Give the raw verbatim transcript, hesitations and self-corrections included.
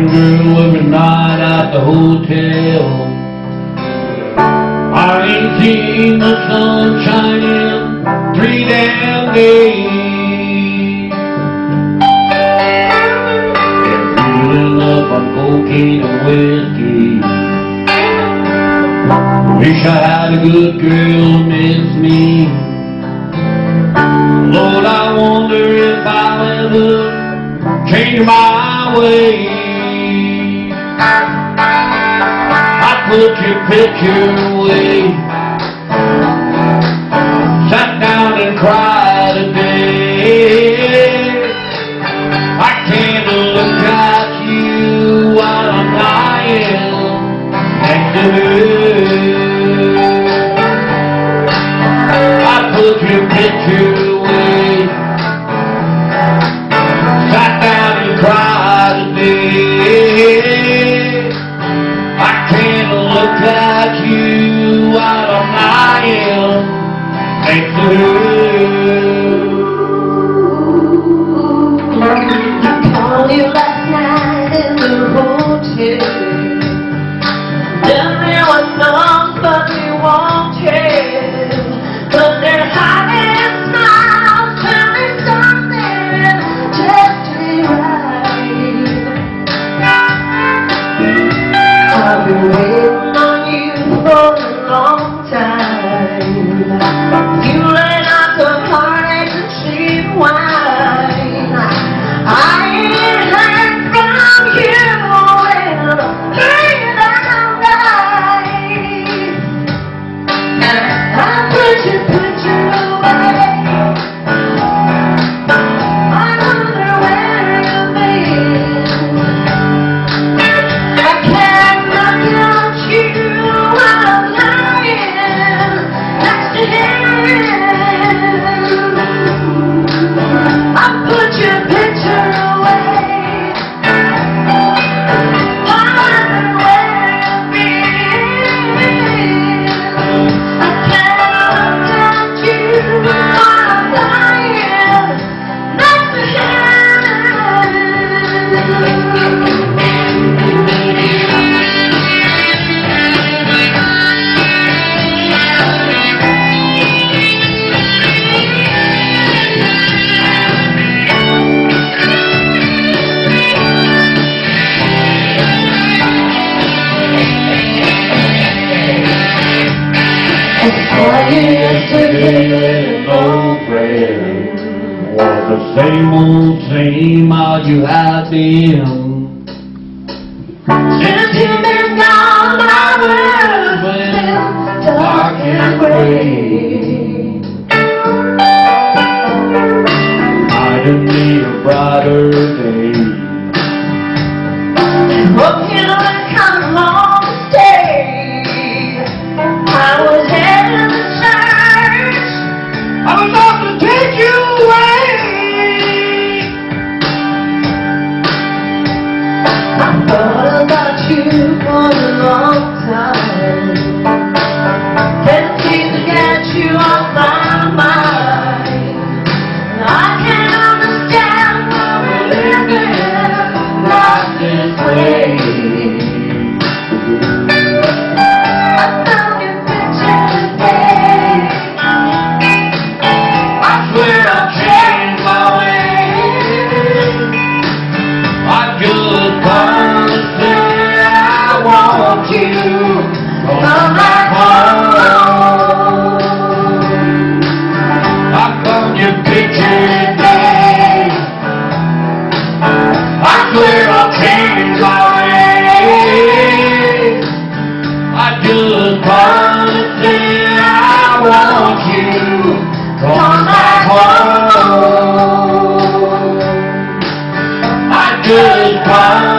same girl every night at the hotel. I ain't seen the sun shining three damn days. Been fueling up on cocaine and whiskey. Wish I had a good girl to miss me. Lord, I wonder if I'll ever change my ways. I put your picture away, sat down and cried today. I can't look at you while I'm lying next to her. I put your picture away, sat down and cried today. I can't look at you while I'm lying next to her. I called you last night in the hotel. Then there was nobody wanted, but they're hiding smiles, tell me something just right. I've been waiting on you for a long time. You let out the heartaches and cheap wine. I ain't heard from you in three damn days. I put your picture away. I wonder where you've been. I can't look at you while I'm lying next to him. I put your picture away. I wonder where you've been. I can't look at you while I'm lying next to Yesterday, no prayer, was the same old same how you have been. Since you've been gone, my world's been dark and gray. Reminded me of brighter days. Hope you know it's come along to stay. I was headed to church, I was off to take you away. I thought about you for a long time. Can't seem to get you off my mind. I can't understand why we're living like this way. I found your picture today. I swear I've changed my ways. I just want to say I want you to come back home. I found your picture today. I swear I'll change my ways. I just want to say I want you to come back home. I just want